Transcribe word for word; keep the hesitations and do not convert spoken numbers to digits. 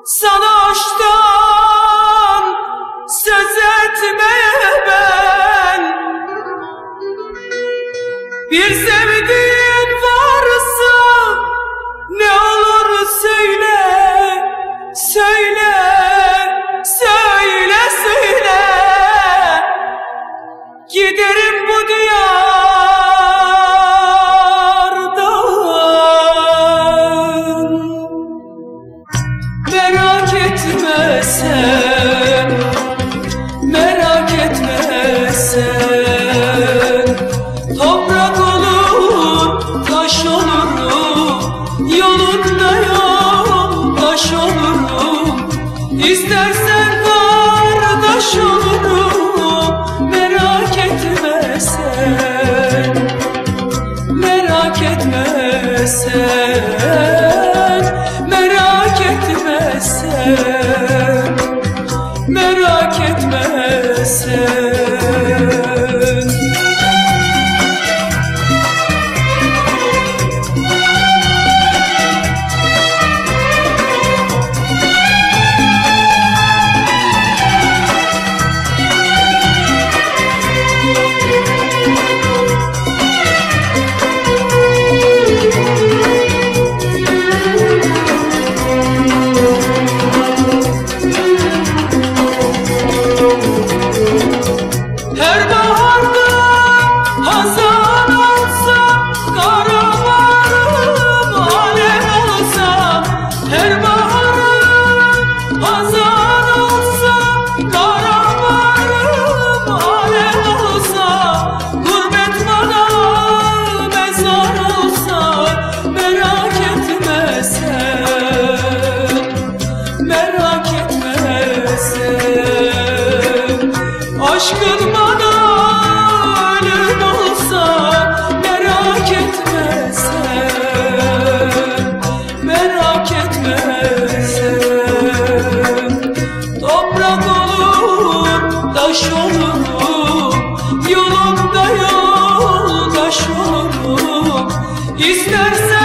sana aşktan söz etmeye ben. Bir sevdiğin varsa ne olur söyle, söyle, söyle, söyle. Giderim bu diyardan. Merak etme sen, merak etme sen. Toprak olur, taş olurum, yolunda yoldaş olurum. İstersen gardaş olurum. Merak etme sen, merak etme sen, merak etme sen, merak etme sen. Her baharda hazan olsa, varım, alev olsa. Her baharım hazan olsa, varım, alev olsa. Gurbet bana mezar olsa. Merak etme sen, merak etme sen. Aşkın bana ölüm olsa. Merak etme sen, merak etme sen. Toprak olur, taş olurum, yolunda yoldaş olurum. İstersen